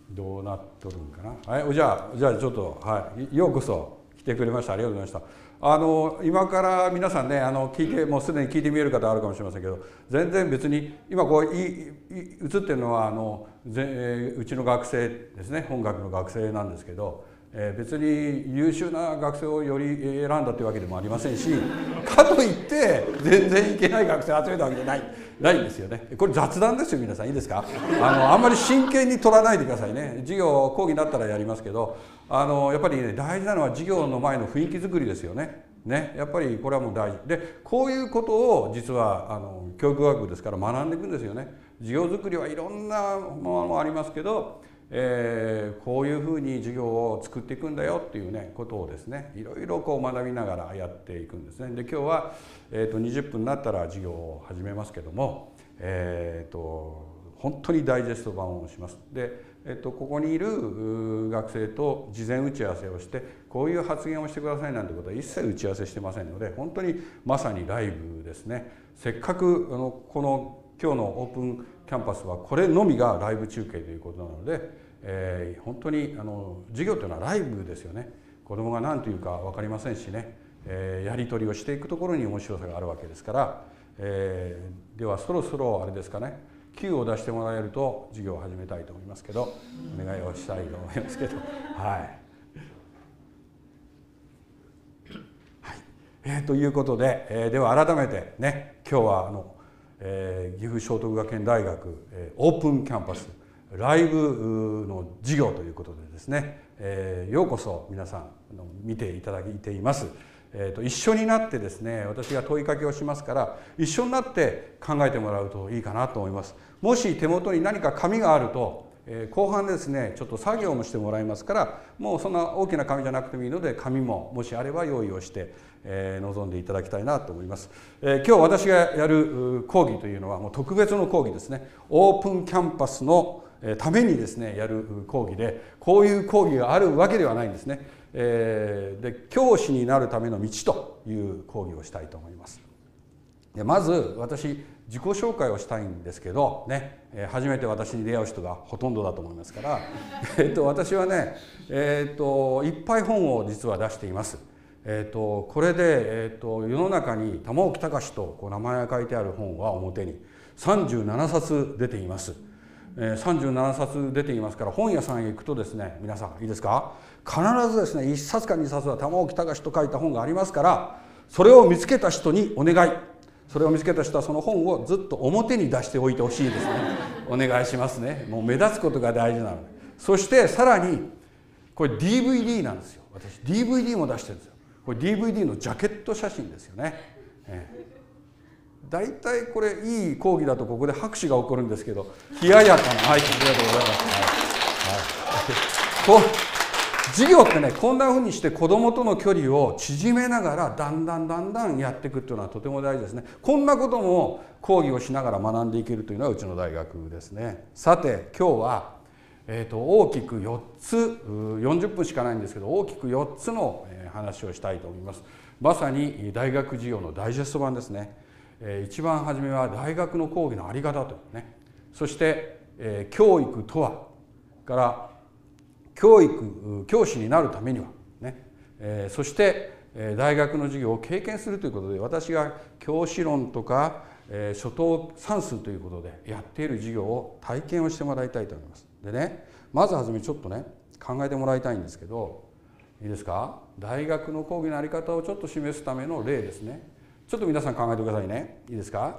どうなっとるんかな。はい、じゃあちょっと、はい、ようこそ来てくれました。ありがとうございました。今から皆さんね、聞いて、もうすでに聞いてみえる方あるかもしれませんけど、全然別に今こう映ってるのはうちの学生ですね、本学の学生なんですけど、別に優秀な学生をより選んだというわけでもありませんし、かといって全然いけない学生を集めたわけじゃないんですよね。これ雑談ですよ、皆さん、いいですか。あんまり真剣に取らないでくださいね。授業講義になったらやりますけど、やっぱりね、大事なのは授業の前の雰囲気作りですよね。やっぱりこれはもう大事で、こういうことを実は教育学部ですから学んでいくんですよね。授業作りはいろんなものもありますけど、こういうふうに授業を作っていくんだよっていうねことをですね、いろいろこう学びながらやっていくんですね。で今日は、20分になったら授業を始めますけども、本当にダイジェスト版をします。でここにいる学生と事前打ち合わせをして、こういう発言をしてくださいなんてことは一切打ち合わせしてませんので、本当にまさにライブですね。せっかくこの今日のオープンキャンパスはこれのみがライブ中継ということなので、本当に授業というのはライブですよね。子どもが何というか分かりませんしね、やり取りをしていくところに面白さがあるわけですから、ではそろそろあれですかね、Q を出してもらえると授業を始めたいと思いますけど、お願いをしたいと思いますけど、はい。ということで、では改めてね、今日は岐阜聖徳学園大学、オープンキャンパスライブの授業ということでですね、ようこそ皆さん見ていただいています。一緒になってですね、私が問いかけをしますから一緒になって考えてもらうといいかなと思います。もし手元に何か紙があると、後半ですねちょっと作業もしてもらいますから、もうそんな大きな紙じゃなくてもいいので紙ももしあれば用意をして、臨んでいただきたいなと思います。今日私がやる講義というのはもう特別の講義ですね。オープンキャンパスのためにですねやる講義で、こういう講義があるわけではないんですね。で教師になるための道という講義をしたいと思います。でまず私自己紹介をしたいんですけどね、初めて私に出会う人がほとんどだと思いますから私はね、いっぱい本を実は出しています。これで、世の中に玉置隆と名前が書いてある本は表に37冊出ています。37冊出ていますから、本屋さんへ行くとですね、皆さんいいですか、必ずですね1冊か2冊は玉置隆と書いた本がありますから、それを見つけた人にお願い、それを見つけた人はその本をずっと表に出しておいてほしいですね。お願いしますね。もう目立つことが大事なので。そしてさらにこれ DVD なんですよ。私 DVD も出してるんですよ。これ DVD のジャケット写真ですよね。だいたいこれいい講義だとここで拍手が起こるんですけど、冷ややかな、はい、ありがとうございます。授業ってね、こんなふうにして子どもとの距離を縮めながらだんだんやっていくっていうのはとても大事ですね。こんなことも講義をしながら学んでいけるというのはうちの大学ですね。さて今日は、大きく4つ、40分しかないんですけど、大きく4つの話をしたいと思います。まさに大学授業のダイジェスト版ですね。一番初めは大学の講義のあり方というね、そして、教育とはから教師になるためにはね、そして、大学の授業を経験するということで、私が教師論とか、初等算数ということでやっている授業を体験をしてもらいたいと思います。でね、まずはじめちょっとね考えてもらいたいんですけど、いいですか、大学の講義のあり方をちょっと示すための例ですね。ちょっと皆さん考えてくださいね。いいですか。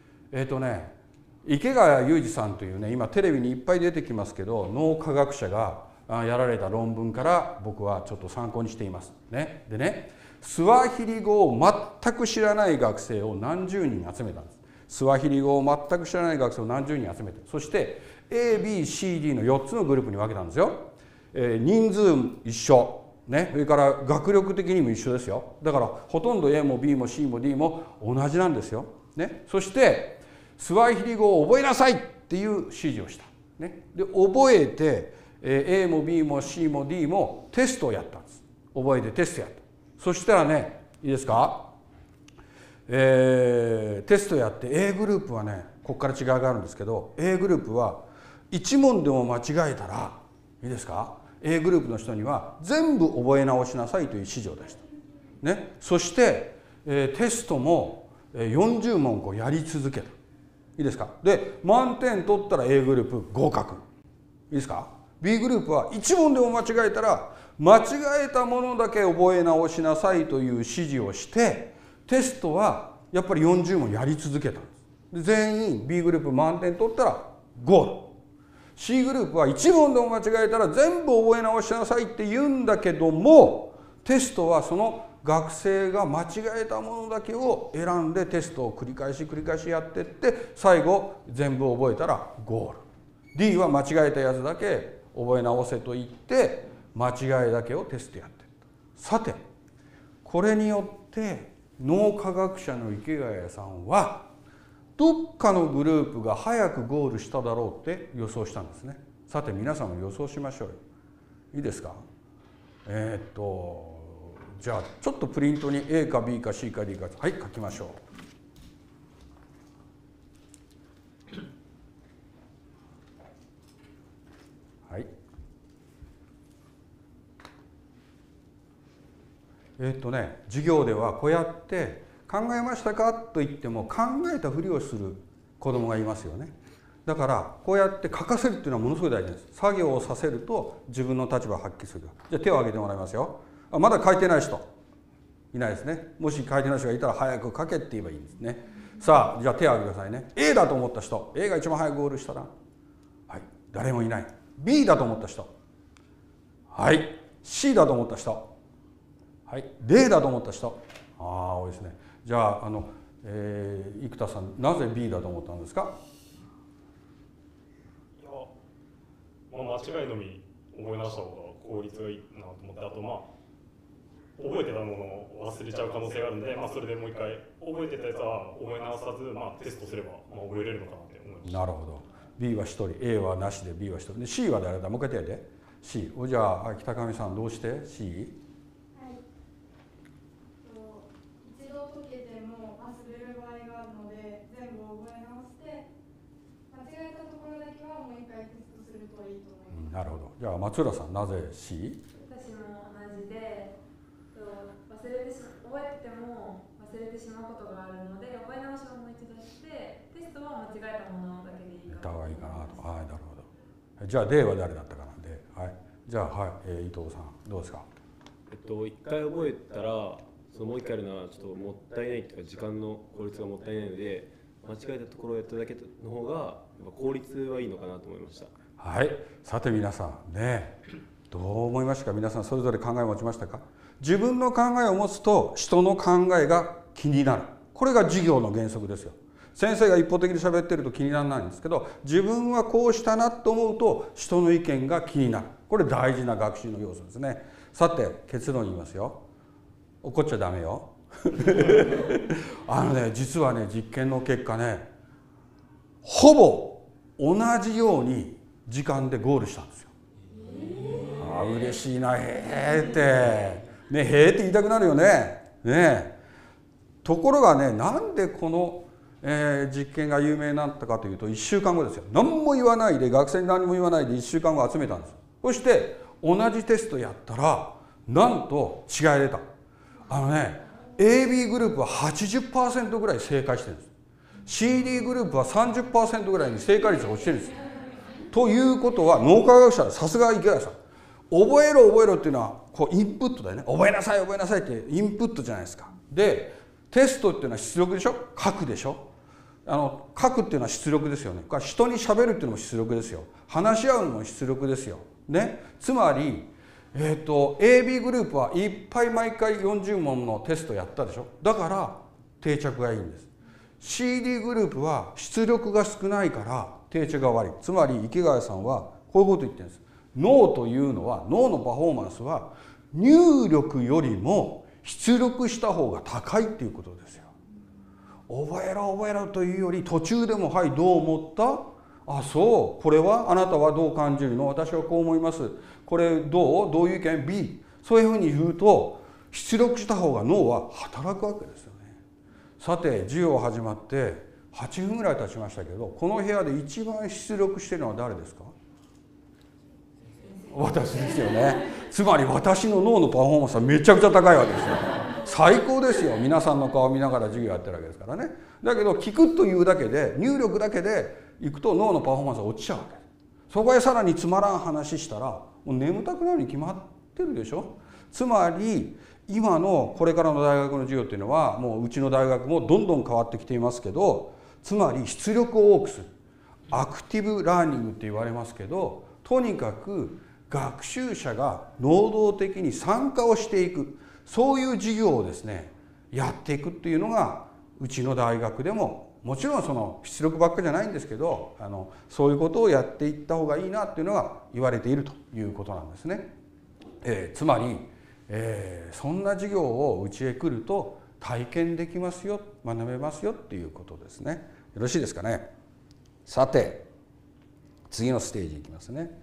池谷裕二さんというね、今テレビにいっぱい出てきますけど、脳科学者がやられた論文から僕はちょっと参考にしていますね。でね、スワヒリ語を全く知らない学生を何十人集めたんです。スワヒリ語を全く知らない学生を何十人集めて、そして ABCD の4つのグループに分けたんですよ。人数一緒ね、それから学力的にも一緒ですよ。だからほとんど A も B も C も D も同じなんですよ。ね、そしてスワヒリ語を覚えなさいっていう指示をした。ね、で覚えて A も B も C も D もテストをやったんです。覚えてテストやった。そしたらね、いいですか、テストやって A グループはね、ここから違いがあるんですけど、 A グループは1問でも間違えたらいいですか。 A グループの人には全部覚え直しなさいという指示を出した、ね、そして、テストも40問こうやり続けた。いいですか。で満点取ったら A グループ合格。いいですか。 B グループは1問でも間違えたら間違えたものだけ覚え直しなさいという指示をして、テストはやっぱり40問やり続けたんです。で全員 B グループ満点取ったらゴール。C グループは1問でも間違えたら全部覚え直しなさいって言うんだけども、テストはその学生が間違えたものだけを選んでテストを繰り返しやっていって、最後全部覚えたらゴール。 D は間違えたやつだけ覚え直せと言って間違いだけをテストやっていった。さてこれによって脳科学者の池谷さんはどっかのグループが早くゴールしただろうって予想したんですね。さて皆さんも予想しましょうよ。いいですか。じゃあちょっとプリントに A か B か C か D か、はい、書きましょう。はい。授業ではこうやって考えましたかと言っても考えたふりをする子どもがいますよね。だからこうやって書かせるっていうのはものすごい大事です。作業をさせると自分の立場を発揮する。じゃあ手を挙げてもらいますよ。まだ書いてない人いないですね。もし書いてない人がいたら早く書けって言えばいいんですね。さあじゃあ手を挙げてくださいね。 A だと思った人、 A が一番早くゴールしたら、はい、誰もいない。 B だと思った人、はい、C だと思った人、はい、D だと思った人、多いですね。じゃあ生田さん、なぜ B だと思ったんですか。 いや、間違いのみ覚え直した方が効率がいいなと思って、あと覚えてたものを忘れちゃう可能性があるんで、それでもう一回覚えてたやつは覚え直さず、テストすれば覚えれるのかなって思いました。 なるほど。 B は1人、 A はなしで B は1人で、 C は誰だ。もう一回手で C。 じゃあ北上さんどうして C。 一度解けても忘れる場合があるので、全部覚え直して間違えたところだけはもう一回テストするといいと思います。 なるほど。じゃあ松浦さん、なぜ C。 私も同じで、覚えてても忘れてしまうことがあるので、覚え直しをもう一度して、テストは間違えたものだけでいいかな。 いいかなと。はい、なるほど。じゃあ D は誰だったかな。で、はい。じゃあはい、伊藤さんどうですか。 一回覚えたらそのもう一回やるのはちょっともったいないというか、時間の効率がもったいないので、間違えたところをやっただけの方が効率はいいのかなと思いました。 はい。さて皆さんね、どう思いましたか。皆さんそれぞれ考えを持ちましたか。自分の考えを持つと人の考えが気になる。これが授業の原則ですよ。先生が一方的に喋ってると気にならないんですけど、自分はこうしたなと思うと人の意見が気になる。これ大事な学習の要素ですね。さて結論言いますよ。怒っちゃダメよ。実はね、実験の結果ね、ほぼ同じように時間でゴールしたんですよ。嬉しいな、へーってね、へーって言いたくなるよね。ところがね、なんでこの、実験が有名になったかというと、1週間後ですよ。何も言わないで、学生に何も言わないで1週間後集めたんです。そして同じテストやったらなんと違い出た。AB グループは 80% ぐらい正解してるんです。 CD グループは 30% ぐらいに正解率が落ちてるんです。ということは、脳科学者、さすが池谷さん、覚えろっていうのはこうインプットだよね。覚えなさいってインプットじゃないですか。でテストっていうのは出力でしょ。書くでしょ。書くっていうのは出力ですよね。人にしゃべるっていうのも出力ですよ。話し合うのも出力ですよ。ね、つまり、AB グループはいっぱい毎回40問のテストやったでしょ。だから定着がいいんです。 CD グループは出力が少ないから定着が悪い。つまり池谷さんはこういうことを言ってるんです。脳というのは、脳のパフォーマンスは入力よりも出力した方が高いっていうことですよ。覚えろというより、途中でも「はい、どう思った？あ、そう、これはあなたはどう感じるの？私はこう思います。これどういう意見？ B」そういうふうに言うと、出力した方が脳は働くわけですよね。さて授業始まって8分ぐらい経ちましたけど、この部屋で一番出力しているのは誰ですか？ 私ですよね。つまり私の脳のパフォーマンスはめちゃくちゃ高いわけですよ。最高ですよ。皆さんの顔を見ながら授業やってるわけですからね。だけど聞くというだけで、入力だけでいくと脳のパフォーマンスが落ちちゃうわけです。そこへさらにつまらん話したらもう眠たくなるに決まってるでしょ。つまり今のこれからの大学の授業っていうのはもううちの大学もどんどん変わってきていますけど、つまり出力を多くするアクティブラーニングって言われますけど、とにかく学習者が能動的に参加をしていく、そういう授業をですねやっていくっていうのがうちの大学でも、もちろんその出力ばっかじゃないんですけど、そういうことをやっていった方がいいなっていうのが言われているということなんですね。つまり、そんな授業をうちへ来ると体験できますよ、学べますよっていうことですね。よろしいですかね。さて次のステージいきますね。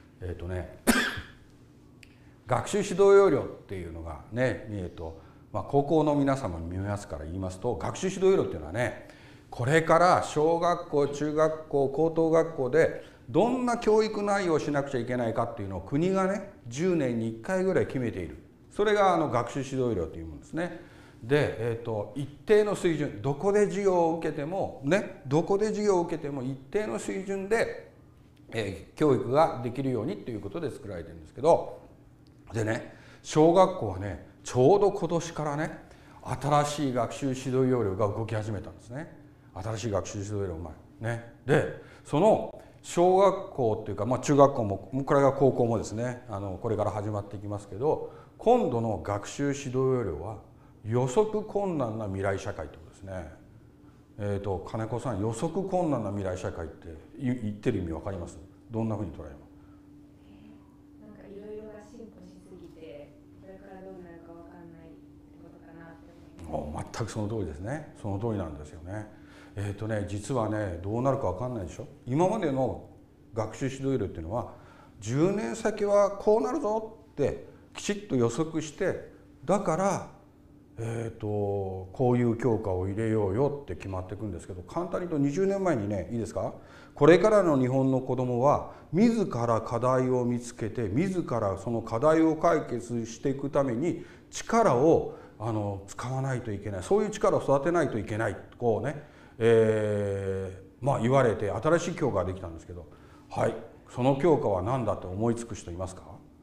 学習指導要領っていうのがね、高校の皆様に見えますから言いますと、学習指導要領っていうのはね、これから小学校、中学校、高等学校でどんな教育内容をしなくちゃいけないかっていうのを国がね10年に1回ぐらい決めている。それが学習指導要領というものですね。で、一定の水準、どこで授業を受けてもね、どこで授業を受けても一定の水準で、教育ができるようにということで作られてるんですけど、でね、小学校はねちょうど今年からね新しい学習指導要領が動き始めたんですね。新しい学習指導要領ね。でその小学校っていうか、中学校もこれが高校もですね、これから始まっていきますけど、今度の学習指導要領は予測困難な未来社会ということですね。金子さん、予測困難な未来社会って言ってる意味わかります？どんなふうに捉えます？ なんかいろいろが進歩しすぎて、これからどうなるかわかんないってことかなって思います。 全くその通りですね。その通りなんですよね。実はね、どうなるかわかんないでしょ。今までの学習指導要領っていうのは10年先はこうなるぞってきちっと予測して、だからこういう教科を入れようよって決まっていくんですけど、簡単に言うと20年前にね、いいですか、これからの日本の子どもは自ら課題を見つけて、自らその課題を解決していくために力を使わないといけない、そういう力を育てないといけない、こうね、言われて新しい教科ができたんですけど、はい、その教科は何だと思いつく人いますか？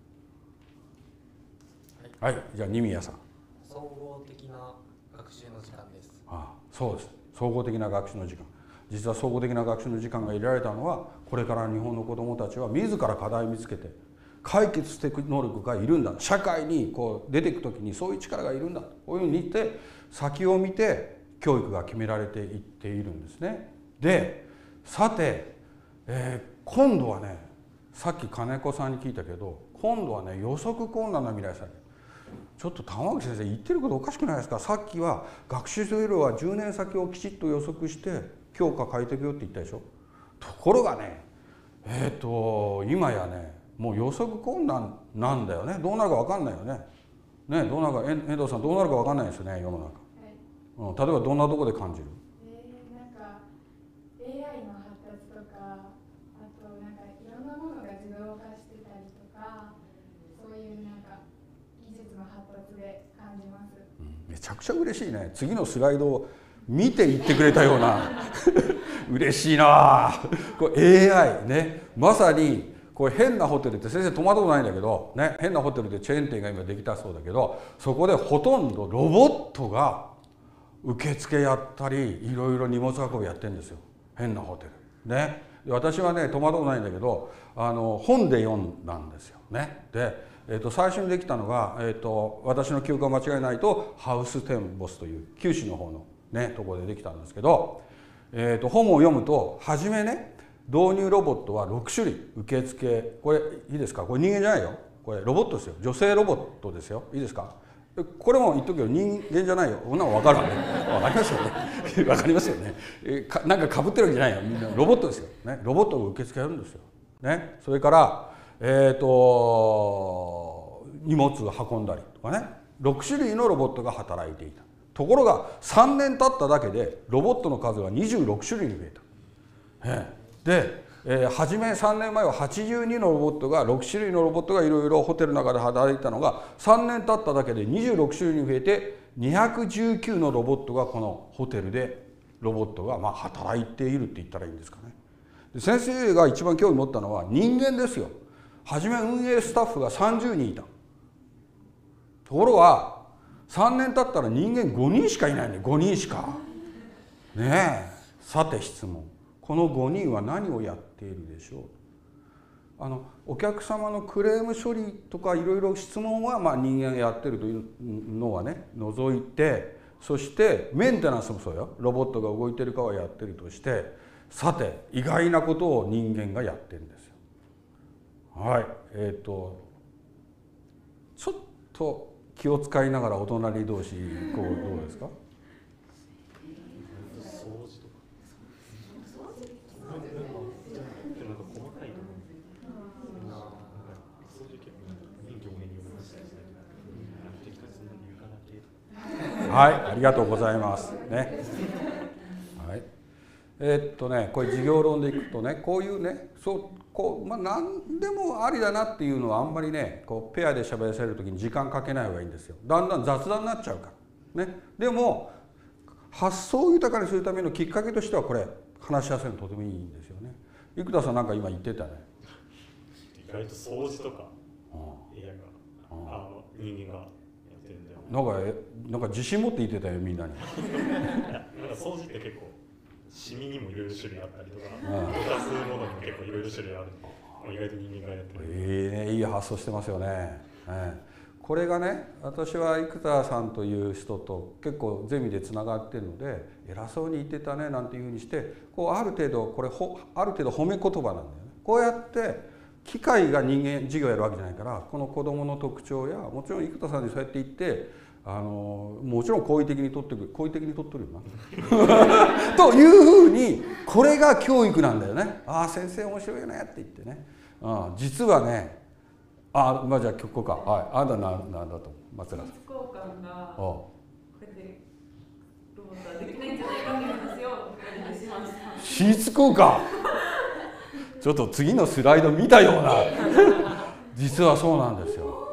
はい、じゃあ二宮さん。 総合的な学習の時間です。 そうです。総合的な学習の時間。実は総合的な学習の時間が入れられたのは、これから日本の子どもたちは自ら課題を見つけて解決していく能力がいるんだ、社会にこう出ていく時にそういう力がいるんだ、こういうふうに言って先を見て教育が決められていっているんですね。で、さて、今度はね、さっき金子さんに聞いたけど、今度はね、予測困難な未来社会。ちょっと玉木先生言ってることおかしくないですか？さっきは学習指導要領は10年先をきちっと予測して教科変えていくよって言ったでしょ。ところがね、今やね、もう予測困難なんだよね。どうなるか分かんないよね。どうなるか、遠藤さんどうなるか分かんないですよね、世の中。はい、例えばどんなところで感じる？ なんか AI の発達とか、あとなんかいろんなものが自動化してたりとか、そういうなんか技術の発達で感じます。 めちゃくちゃ嬉しいね。次のスライドを見て言ってくれたような嬉しいな。これ AI ね、まさにこれ変なホテルって先生泊まったことないんだけどね、変なホテルでチェーン店が今できたそうだけど、そこでほとんどロボットが受付やったりいろいろ荷物運びやってるんですよ、変なホテルね。私はね泊まったことないんだけど、本で読んだんですよね。で最初にできたのが、私の記憶が間違いないとハウステンボスという九州の方のねところでできたんですけど、本を読むと初めね、導入ロボットは6種類、受付、これいいですか、これ人間じゃないよ、これロボットですよ、女性ロボットですよ、いいですか、これも言っとくけど人間じゃないよ、こんなの分かるわね、分かりますよね分かりますよね、なんかかぶってるわけじゃないよ、みんなロボットですよ、ね、ロボットが受付やるんですよ、ね、それから荷物を運んだりとかね、6種類のロボットが働いていた。ところが3年経っただけでロボットの数が26種類に増えた。で初め3年前は82のロボットが6種類のロボットがいろいろホテルの中で働いてたのが3年経っただけで26種類に増えて219のロボットがこのホテルでロボットがまあ働いているって言ったらいいんですかね。で先生が一番興味持ったのは人間ですよ。初め運営スタッフが30人いた。ところが3年経ったら人間5人しかいないね。5人しか。ねえ。さて質問。この5人は何をやっているでしょう。お客様のクレーム処理とかいろいろ質問はまあ人間やってるというのはね除いて、そしてメンテナンスもそうよ。ロボットが動いてるかはやってるとして、さて意外なことを人間がやってるんですよ。はい、ちょっと気を使いながらお隣同士こうどうですか。はい、ありがとうございますね。はい、これ授業論でいくとね、こういうね、何でもありだなっていうのはあんまりね、こうペアで喋らせる時に時間かけない方がいいんですよ。だんだん雑談になっちゃうからね。でも発想を豊かにするためのきっかけとしてはこれ話し合わせるのとてもいいんですよね。生田さんなんか今言ってたね。 意外と掃除とか AI が人間がやってるんだよ。 なんか自信持って言ってたよみんなに。 なんか掃除って結構シミにもいろいろ種類あったりとか、動かすものにも結構いろいろ種類ある。意外と人間がやってる。 いい発想してますよね。これがね、私は生田さんという人と結構ゼミでつながってるので、偉そうに言ってたねなんていうふうにして、こうある程度褒め言葉なんだよね。こうやって機械が人間授業やるわけじゃないから、この子どもの特徴や、もちろん生田さんにそうやって言ってもちろん好意的に取ってるよなというふうに、これが教育なんだよね。ああ先生面白いよねって言ってね、実はね、じゃあここか、はい、あんたなんだと松浦さん。 交換がこれでロボットはできないんじゃないかって話をお願いしました。 シーツ交換ちょっと次のスライド見たような実はそうなんですよ。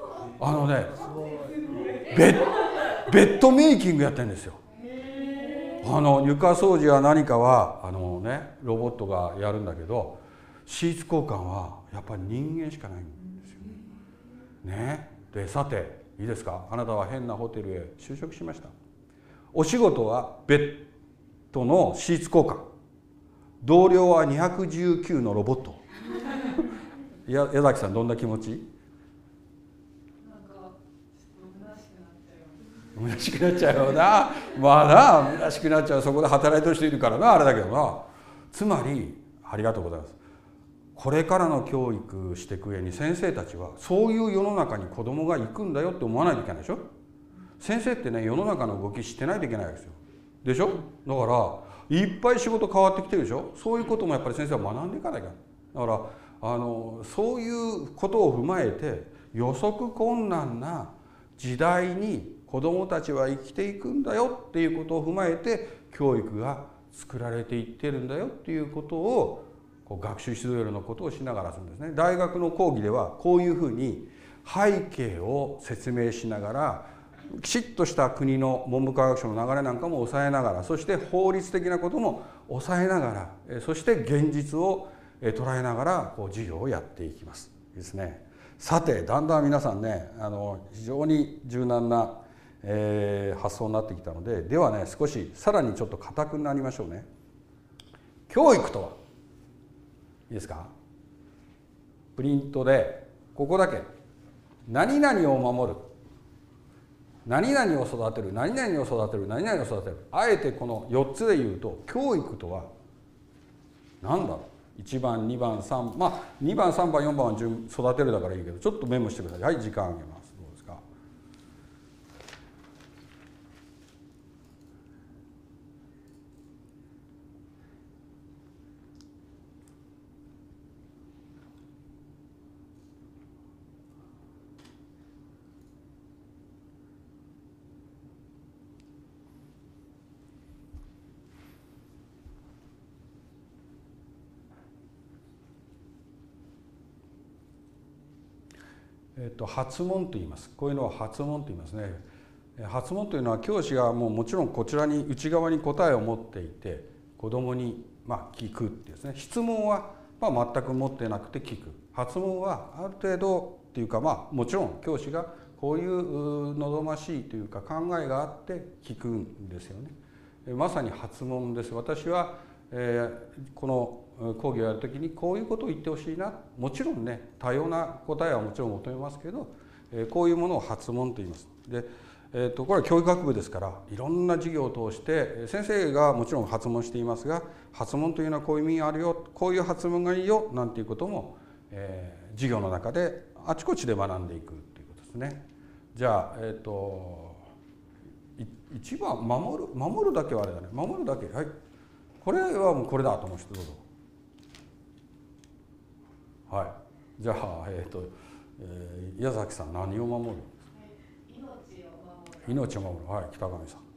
ベッドメイキングやってるんですよ。床掃除は何かはロボットがやるんだけど、シーツ交換はやっぱり人間しかないんですよね。でさていいですか、あなたは変なホテルへ就職しました。お仕事はベッドのシーツ交換、同僚は219のロボット矢崎さんどんな気持ち？虚しくなっちゃうよな。まあな、虚しくなっちゃう。そこで働いてる人いるからな、あれだけどな。つまりありがとうございます。これからの教育していく上に先生たちはそういう世の中に子供が行くんだよって思わないといけないでしょ。先生ってね、世の中の動き知ってないといけないわけですよ。でしょ。だからいっぱい仕事変わってきてるでしょ。そういうこともやっぱり先生は学んでいかなきゃ。だからそういうことを踏まえて、予測困難な時代に子どもたちは生きていくんだよっていうことを踏まえて、教育が作られていってるんだよっていうことを学習指導要領のことをしながらするんですね。大学の講義ではこういうふうに背景を説明しながら、きちっとした国の文部科学省の流れなんかも抑えながら、そして法律的なことも抑えながら、そして現実を捉えながら授業をやっていきますですね。さてだんだん皆さんね、非常に柔軟な発想になってきたので、ではね、少しさらにちょっと固くなりましょうね。教育とはいいですか。プリントでここだけ何々を守る、何々を育てる、何々を育てる、何々を育てる、あえてこの4つで言うと、教育とは何だろう。1番2番3番、2番3番4番は育てるだからいいけど、ちょっとメモしてください。はい、時間あげます。どうですか。 発問と言います。こういうのを発問と言いますね。発問というのは教師がもちろんこちらに内側に答えを持っていて子どもに聞くっていうですね。質問は全く持ってなくて聞く。発問はある程度っていうかもちろん教師がこういう望ましいというか考えがあって聞くんですよね。まさに発問です。私は、この講義をやるときにこういうことを言ってほしいな。もちろんね多様な答えはもちろん求めますけど、こういうものを発問と言います。でこれは教育学部ですからいろんな授業を通して先生がもちろん発問していますが、発問というのはこういう意味があるよ、こういう発問がいいよなんていうことも、授業の中であちこちで学んでいくということですね。じゃあ一番守るだけはあれだね。守るだけ、はい、これはもうこれだと思う人どうぞ。はい、じゃあ矢崎さん何を守る？命を守る。はい、北上さん。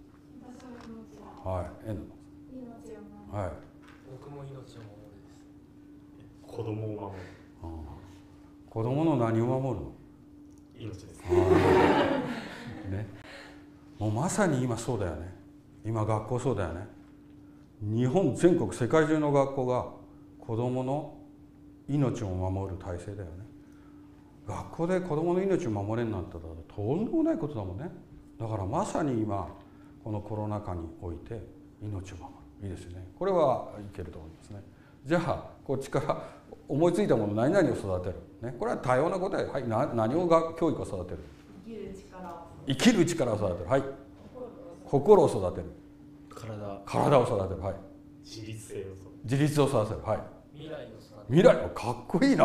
はい、N。はい。 僕も命を守るです。 子供を守る。 子供の何を守るの？ 命です。 ね。もうまさに今そうだよね。今学校そうだよね。日本全国世界中の学校が子供の命を守る体制だよね。学校で子供の命を守れんなんてとんでもないことだもんね。だからまさに今このコロナ禍において命を守る、いいですよね。これはいけると思いますね。じゃあこっちから思いついたもの何々を育てる、ね、これは多様な答え、はい、何を教育を育てる？生きる力を育てる、はい、心を育てる、体を育てる、はい、 自立性を育てる、 自立を育てる、はい、 未来を育てる。 未来をかっこいいな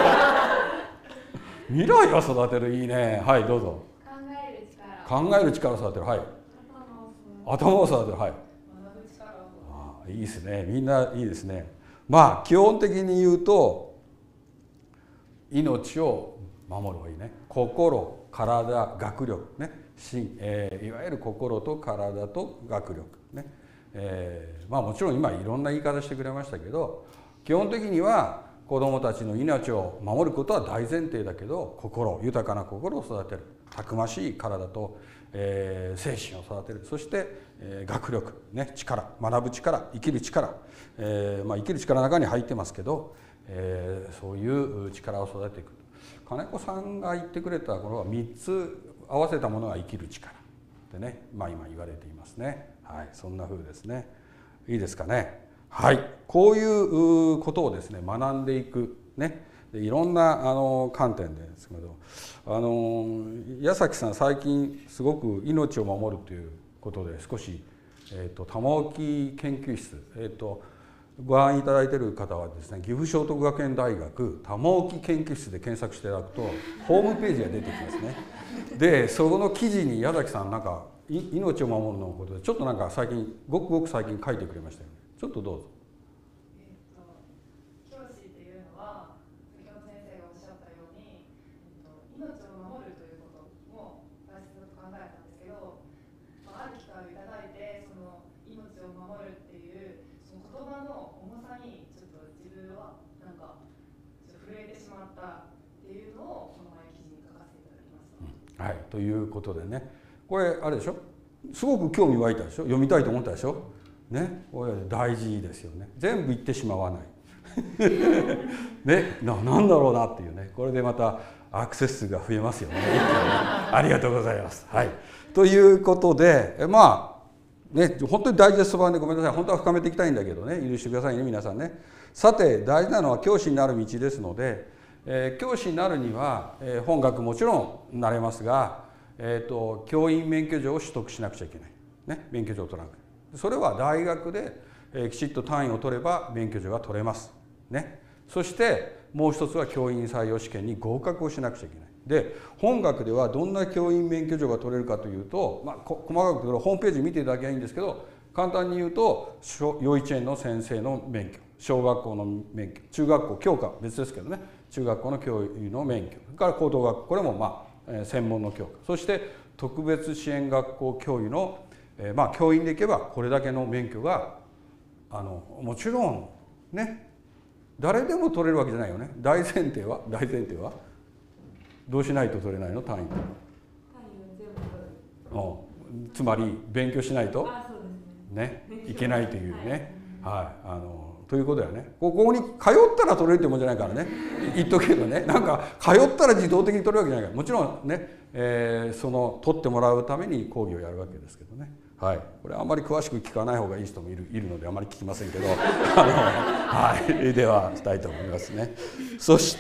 未来を育てる、いいね。はい、どうぞ。考える力を育てる、はい、頭を育てる、はい、いいですね。みんないいですね。基本的に言うと命を守る方がいいね。心、体、学力ね、いわゆる心と体と学力ね。もちろん今いろんな言い方してくれましたけど、基本的には子どもたちの命を守ることは大前提だけど、豊かな心を育てる、たくましい体と、精神を育てる、そして、学力、ね、力、学ぶ力、生きる力、生きる力の中に入ってますけど、そういう力を育てていく。金子さんが言ってくれたこの3つ合わせたものが生きる力でね、今言われていますね。はい、そんな風ですね。いいですかね。はい、こういうことをですね学んでいくね。でいろんな観点ですけど、矢崎さん最近すごく命を守るということで少し、玉置研究室、ご覧いただいている方はですね、岐阜聖徳学園大学玉置研究室で検索していただくとホームページが出てきますね。でそこの記事に矢崎さんなんか命を守るのことでちょっとなんか最近ごくごく最近書いてくれましたよね。ちょっとどうぞ。 教師っていうのは先ほど先生がおっしゃったように、命を守るということも大切だと考えたんですけど、ある機会をいただいてその命を守るっていうその言葉の重さにちょっと自分はなんかちょっと震えてしまったっていうのをこの前記事に書かせていただきました。 はい、ということでね、これあれでしょ、すごく興味湧いたでしょ、読みたいと思ったでしょね、これ大事ですよね。全部言ってしまわないね、なんだろうなっていうね、これでまたアクセス数が増えますよね。ありがとうございます。はい、ということでね、本当に大事なそばでごめんなさい。本当は深めていきたいんだけどね、許してくださいね皆さんね。さて大事なのは教師になる道ですので、教師になるには、本学もちろんなれますが、教員免許状を取得しなくちゃいけない、ね、免許状を取らなくて、それは大学で、きちっと単位を取れば免許状が取れます、ね、そしてもう一つは教員採用試験に合格をしなくちゃいけない。で本学ではどんな教員免許状が取れるかというと、細かくホームページ見ていただけばいいんですけど、簡単に言うと幼稚園の先生の免許、小学校の免許、中学校教科別ですけどね、中学校の教諭の免許、それから高等学校、これも専門の教科、そして特別支援学校教諭の、教員でいけばこれだけの免許がもちろんね誰でも取れるわけじゃないよね。大前提はどうしないと取れないの単位？ 単位を全部取る。 つまり勉強しないとあ、そうですね。 ねいけないというね、はい、ということだよね。ここに通ったら取れるってもんじゃないからね、言っとくけどね、なんか通ったら自動的に取れるわけじゃないから、もちろんね、その取ってもらうために講義をやるわけですけどね。はい、これあんまり詳しく聞かない方がいい人もいるのであまり聞きませんけどはい、ではしたいと思いますね。そして、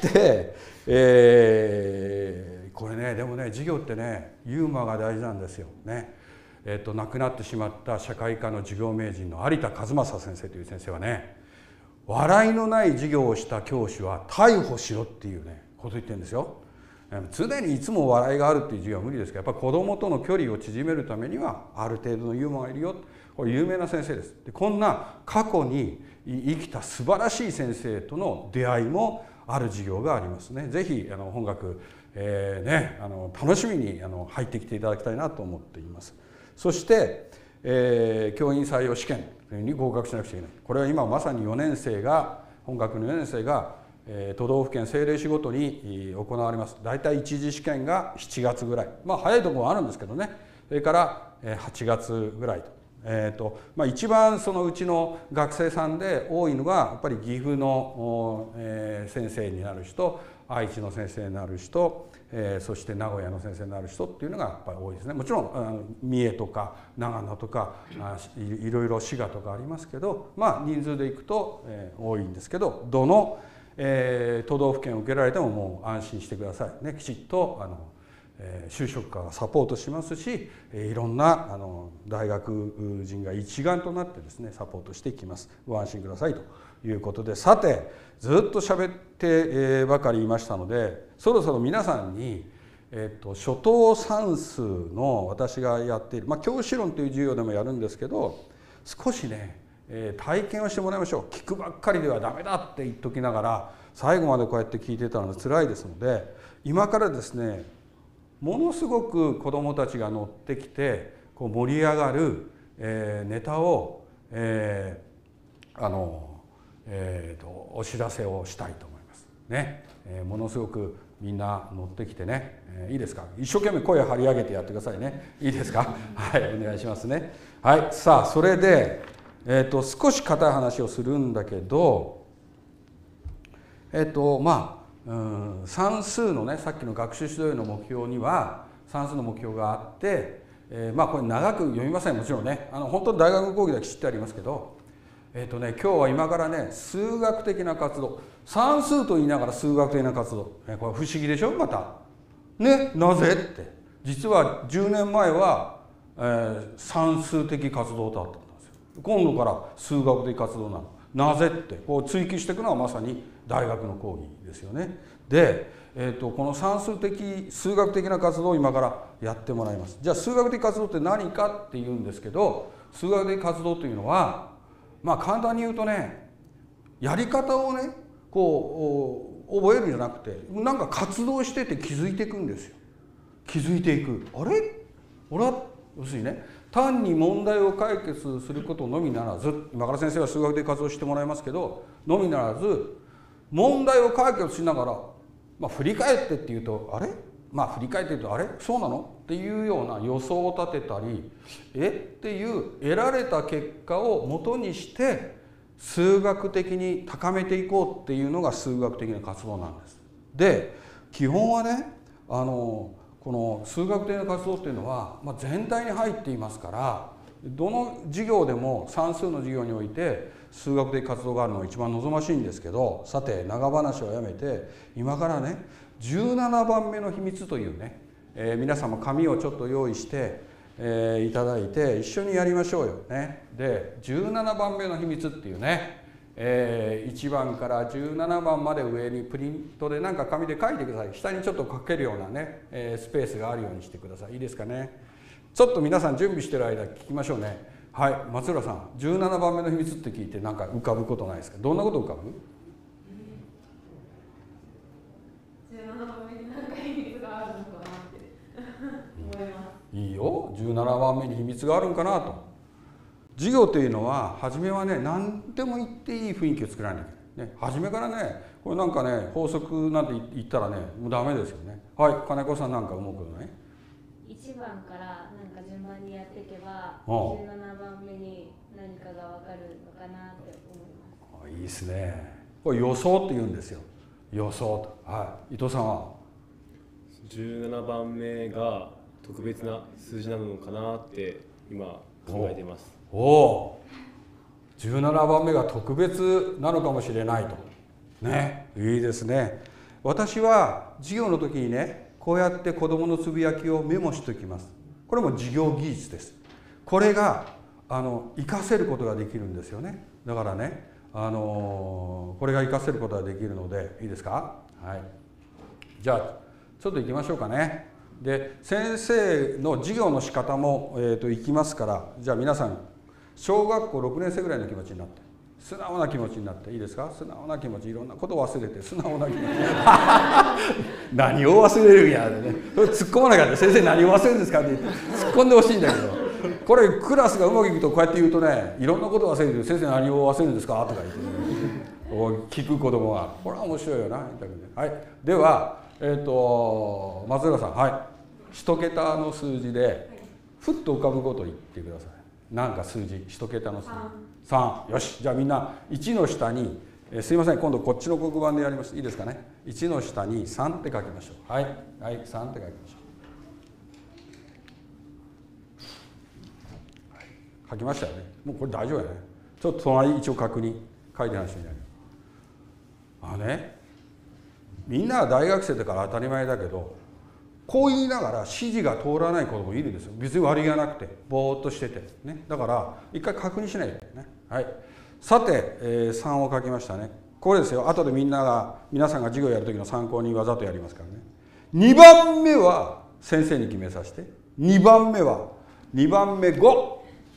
これねでもね授業ってねユーモアが大事なんですよね。亡くなってしまった社会科の授業名人の有田和正先生という先生はね、笑いのない授業をした教師は逮捕しろっていうねことを言ってるんですよ。常にいつも笑いがあるっていう授業は無理ですけど、やっぱり子どもとの距離を縮めるためにはある程度のユーモアがいるよ。これ有名な先生です。でこんな過去に生きた素晴らしい先生との出会いもある授業がありますね。ぜひ本学、楽しみに入ってきていただきたいなと思っています。そして、教員採用試験に合格しなくちゃいけない。これは今まさに4年生が本学の4年生が都道府県政令市ごとに行われます。大体一次試験が7月ぐらい、早いところはあるんですけどね、それから8月ぐらいと、一番そのうちの学生さんで多いのがやっぱり岐阜の先生になる人、愛知の先生になる人、そして名古屋の先生になる人っていうのがやっぱり多いですね。もちろん三重とか長野とかいろいろ滋賀とかありますけど、人数でいくと多いんですけど、どの都道府県を受けられてももう安心してくださいね。きちっと就職課がサポートしますし、いろんな大学人が一丸となってですねサポートしていきます。ご安心くださいということで、さてずっと喋ってばかりいましたので、そろそろ皆さんに初等算数の私がやっている、教師論という授業でもやるんですけど、少しね体験をしてもらいましょう。聞くばっかりではダメだって言っときながら最後までこうやって聞いてたのは辛いですので、今からですねものすごく子どもたちが乗ってきてこう盛り上がる、ネタを、お知らせをしたいと思いますね。ものすごくみんな乗ってきてね、いいですか、一生懸命声を張り上げてやってくださいね。いいですかはい、お願いしますね。はい、さあそれで少し硬い話をするんだけど、算数のねさっきの学習指導員の目標には算数の目標があって、これ長く読みません。もちろんね本当に大学の講義ではきちっとありますけど、今日は今からね数学的な活動、算数と言いながら数学的な活動、これ不思議でしょまたね。なぜって実は10年前は、算数的活動だったんですよ。今度から数学的活動なの。なぜってこう追求していくのはまさに大学の講義ですよね。で、この算数的数学的な活動を今からやってもらいます。じゃあ数学的活動って何かっていうんですけど、数学的活動というのは簡単に言うとね、やり方をねこう覚えるんじゃなくて、なんか活動してて気づいていくんですよ。気づいていく。あれ俺は要するにね、単に問題を解決することのみならず、今から先生は数学的活動してもらいますけどのみならず、問題を解決しながら、振り返ってっていうとあれ振り返って言うとあれそうなのっていうような予想を立てたり、っていう得られた結果を元にして数学的に高めていこうっていうのが数学的な活動なんです。で基本はねこの数学的な活動っていうのは、全体に入っていますから、どの授業でも算数の授業において数学的活動があるのが一番望ましいんですけど、さて長話はやめて今からね17番目の秘密というね、皆様紙をちょっと用意して、いただいて一緒にやりましょうよね。で17番目の秘密っていうね、1番から17番まで上にプリントでなんか紙で書いてください。下にちょっと書けるようなね、スペースがあるようにしてください。いいですかね。ちょっと皆さん準備してる間聞きましょうね。はい、松浦さん17番目の秘密って聞いてなんか浮かぶことないですか。どんなこと浮かぶ 17番目に何か秘密があるのかなって思います。 いいよ、17番目に秘密があるんかなと。授業というのは初めはね何でも言っていい雰囲気を作らなきゃいけない、ね、初めからねこれなんかね法則なんて言ったらねもうダメですよね。はい、金子さんなんか思うことね。 1番からなんか順番にやっていけばああ 17番目に何かが分かるのかなって思います。 いいですね。これ予想って言うんですよ。予想と。はい。伊藤さんは 17番目が特別な数字なのかなって今考えています。 おお。17番目が特別なのかもしれないと。ね。いいですね。私は授業の時にね、こうやって子どものつぶやきをメモしておきます。これも授業技術です。これが活かせることができるんですよね。だからね、これが活かせることができるのでいいですか。はい。じゃあちょっと行きましょうかね。で先生の授業の仕方もいきますから、じゃあ皆さん小学校6年生ぐらいの気持ちになって素直な気持ちになっていいですか。素直な気持ち、いろんなことを忘れて素直な気持ち何を忘れるんやでね、それ突っ込まなかった先生何を忘れるんですかって言って突っ込んでほしいんだけど、これクラスがうまくいくとこうやって言うとね、いろんなことを忘れて先生何を忘れるんですかとか言って、ね、聞く子供がこれは面白いよなみたいな、ね、はい。では松浦さん、はい、一桁の数字でふっと浮かぶことを言ってください。なんか数字、一桁の数字。3。よし、じゃあみんな1の下に、すいません、今度こっちの黒板でやります。いいですかね。1の下に3って書きましょう。はい、はい、3って書きましょう。はい、書きましたよね。もうこれ大丈夫やね。ちょっと隣一応確認、書いてない人になる。ね、みんなは大学生だから当たり前だけど、こう言いながら指示が通らない子もいるんですよ。別に悪気がなくてぼーっとしててね。だから一回確認しないとね。はい。さて、3を書きましたね。これですよ。後で皆さんが授業やる時の参考にわざとやりますからね。2番目は先生に決めさせて。2番目は2番目5。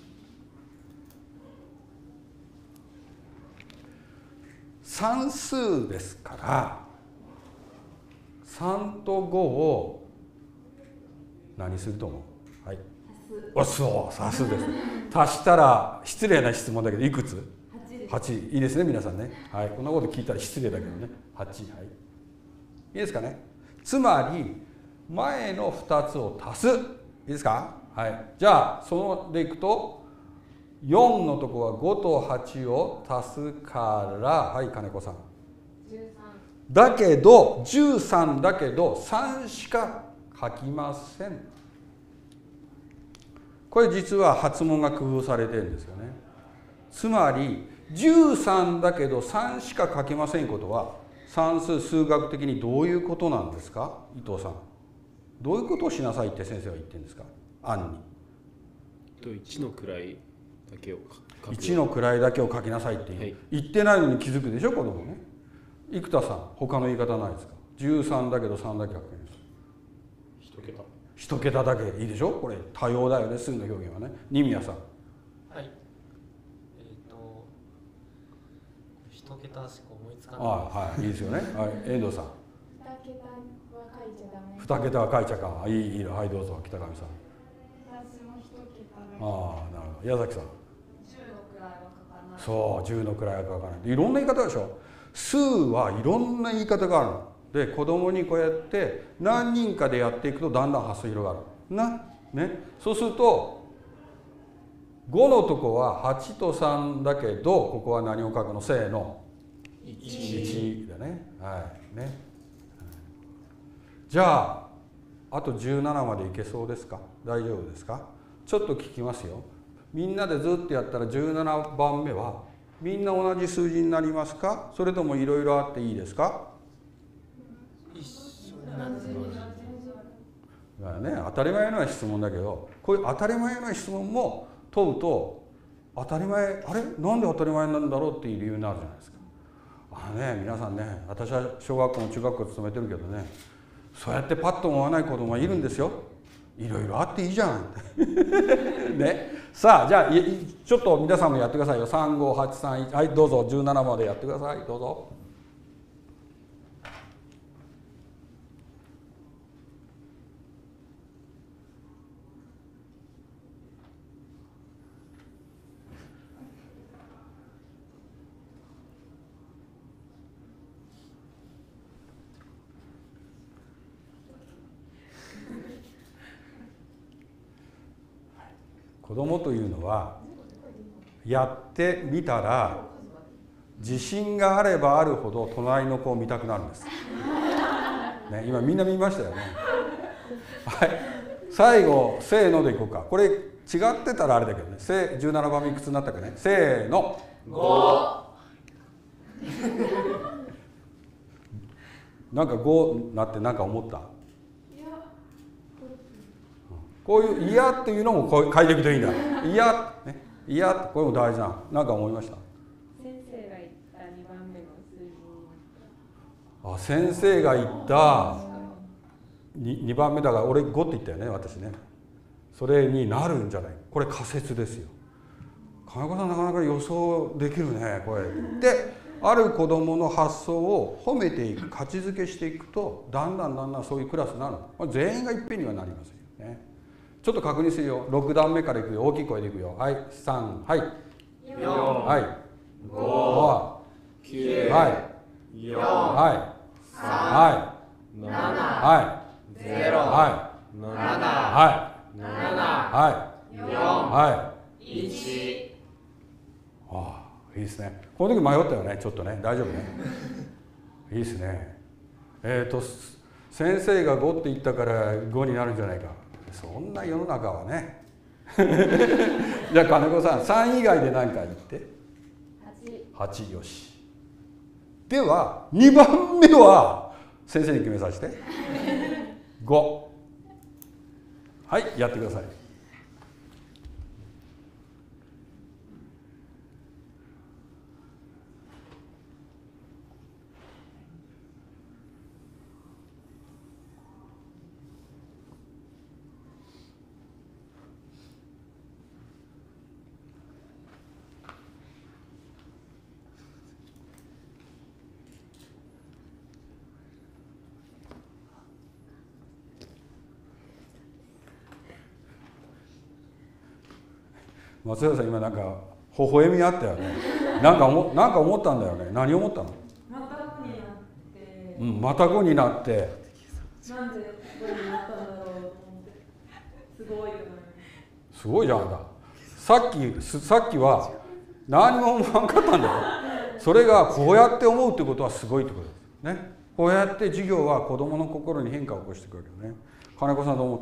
算数ですから3と5を何すると思う。はい。そう、足すです。足したら失礼な質問だけどいくつ？8。いいですね皆さんね。はい。こんなこと聞いたら失礼だけどね。8。はい。いいですかね。つまり前の2つを足す。いいですか。はい。じゃあそのでいくと4のとこは5と8を足すから、はい、金子さん。13。だけど13だけど3しか書きません。これ実は発問が工夫されてるんですよね。つまり13だけど3しか書けませんことは算数数学的にどういうことなんですか。伊藤さん、どういうことをしなさいって先生は言ってるんですか。案に 1の位だけを書く。 1の位だけを書きなさいっていう、はい、言ってないのに気づくでしょ子供ね。生田さん、他の言い方ないですか。13だけど3だけ書けるんです。1桁だけいいでしょ。これ多様だよね、数の表現はね。二宮さん。 はい。1桁しか思いつかない。 はい、いいですよね。はい、遠藤さん。 2桁は書いちゃダメ。 2桁は書いちゃかん。いいの。はい、どうぞ、北上さん。 私も1桁だけ。 なるほど。矢崎さん。 10の位は書かない。 そう、10の位は書かない。いろんな言い方でしょ。数はいろんな言い方があるの。で子供にこうやって何人かでやっていくとだんだん発想広がるね。そうすると5のとこは8と3だけどここは何を書くの。せーの 1だね。はいね。じゃああと17までいけそうですか。大丈夫ですか。ちょっと聞きますよ。みんなでずっとやったら17番目はみんな同じ数字になりますか。それともいろいろあっていいですか。ね、当たり前の質問だけど、こういう当たり前の質問も問うと当たり前、あれなんで当たり前なんだろうっていう理由になるじゃないですか。皆さんね、私は小学校も中学校勤めてるけどね、そうやってパッと思わない子供がいるんですよ。いろいろあっていいじゃんね。さあじゃあちょっと皆さんもやってくださいよ。35831、はいどうぞ。17までやってください。どうぞ。 子供というのはやってみたら自信があればあるほど隣の子を見たくなるんです、ね、今みんな見ましたよね。はい、最後せーのでいこうか。これ違ってたらあれだけどね。17番目いくつになったかね。せーの 5。 なんか5なってなんか思った？こういう嫌っていうのもこう書いていくといいんだ。嫌、ね、嫌ってこれも大事な。なんか思いました？ 先生が言った2番目の数字。 あ、先生が言った2番目だから俺5って言ったよね、私ね。それになるんじゃない。これ仮説ですよ。金子さんなかなか予想できるねこれ。で、ある子どもの発想を褒めていく、価値づけしていくとだんだんそういうクラスになる。全員がいっぺんにはなりませんよね。ちょっと確認するよ。6段目からいくよ。大きい声でいくよ。はい、3、はい、 4、 はい、 5、 は 9、 い、はい、 4、 はい、 3、 は 7、 い、はい、 0、 は 7、 い、は 7、 い、 4、 はい。 1。 ああ、いいですね。この時迷ったよね、ちょっとね。大丈夫ね。いいですね。先生が5って言ったから5になるんじゃないか。そんな世の中はね。じゃあ金子さん、3以外で何か言って。8、よし。では2番目は先生に決めさせて。5。はい、やってください。松浦さん今なんか微笑みあったよね。なんか思ったんだよね。何思ったの？ また5になって、 うん、また5になって。 なんで5になったんだろうと思って、すごいと思います。 すごいじゃんだ。さっきは何も思わんかったんだよ。それがこうやって思うってことはすごいってことですね。こうやって授業は子どもの心に変化を起こしてくるわけよね。金子さんどう思った？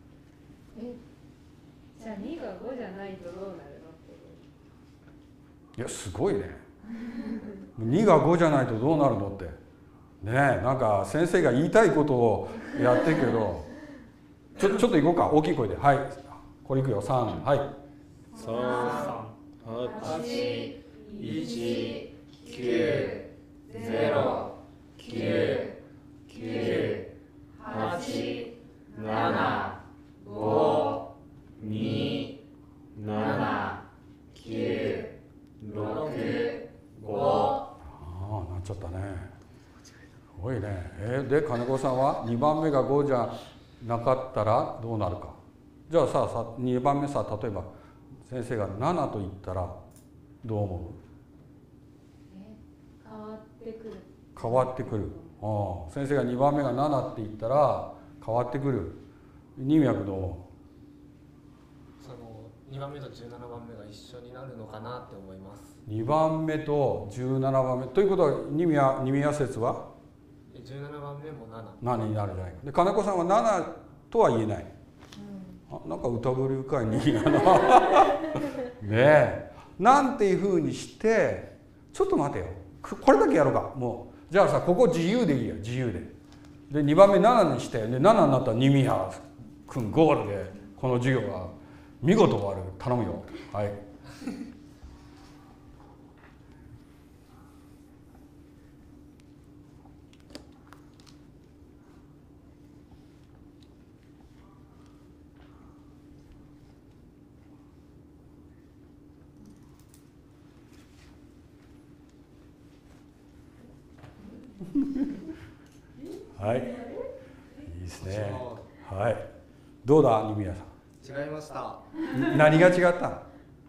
じゃあ2が5じゃないとどうなるのって。 いやすごいね。2が5じゃないとどうなるのってねえ、なんか先生が言いたいことをやってるけどちょっと行こうか。大きい声で。はい、これいくよ。3、はい、 3、8、 8、1、9、0、9、9、8、7、5、2、7、9、6、5。 ああ、なっちゃったね。すごいね。で金子さんは2番目が5じゃなかったらどうなるか。じゃあさ2番目さ、例えば先生が7と言ったらどう思う？ 変わってくる。 変わってくる。ああ、先生が2番目が7って言ったら変わってくる。二脈どう思う？ その2番目と17番目が一緒になるのかなって思います。 2番目と17番目ということは二宮説は 17番目も 7になるじゃないか。で金子さんは7とは言えない。なんか疑り深い人間だな。ねえ、なんていうふうにしてちょっと待てよ、これだけやろうか。もうじゃあさ、ここ自由でいいや、自由で。で2番目7にして、で7になったら二宮君ゴールでこの授業が見事終わる。頼むよ。はい。はい、いいですね。はい、どうだ二宮さん。 違いました。 何が違った？ 何が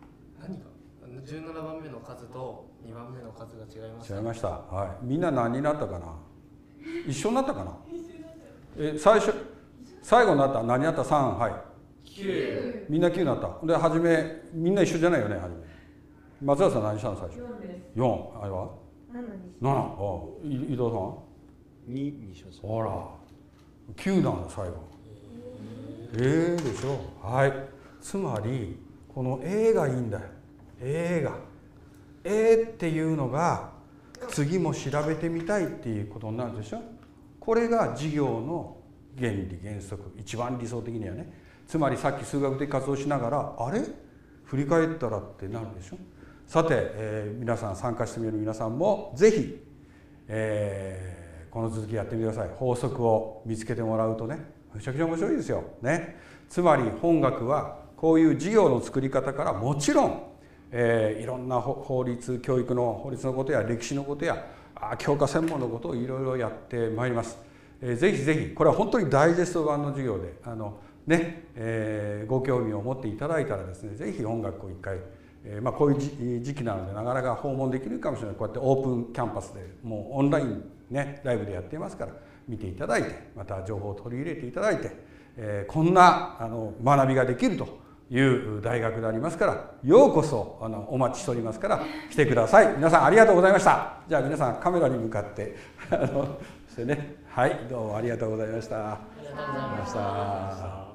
17番目の数と2番目の数が違いました。 違いました。はい、みんな何になったかな？一緒になったかな？最後になった何になった？3、はい。 9。 みんな9になった。で初めみんな一緒じゃないよね初め。松原さん何したの最初？ 4です。 4。あれは 7にし 7。あ、伊藤さんは 2にしました。 ほら9なんだ最後。でしょ。はい。つまりこのがいいんだよ。がっていうのが次も調べてみたいっていうことになるでしょ。これが授業の原理原則、一番理想的にはね。つまりさっき数学的活動しながらあれ振り返ったらってなるでしょ。さて、皆さん参加してみる皆さんもぜひ、この続きやってみてください。法則を見つけてもらうとねめちゃくちゃ面白いですよ、ね、つまり本学はこういう授業の作り方からもちろん、いろんな法律教育の法律のことや歴史のことや教科専門のことをいろいろやってまいります。ぜひぜひこれは本当にダイジェスト版の授業でご興味を持っていただいたらですねぜひ本学を一回、こういう時期なのでなかなか訪問できるかもしれないこうやってオープンキャンパスでもうオンラインねライブでやっていますから見ていただいてまた情報を取り入れていただいて、こんな学びができるという大学でありますからようこそお待ちしておりますから来てください。皆さんありがとうございました。じゃあ皆さんカメラに向かってしてねはいどうもありがとうございました。 ありがとうございました。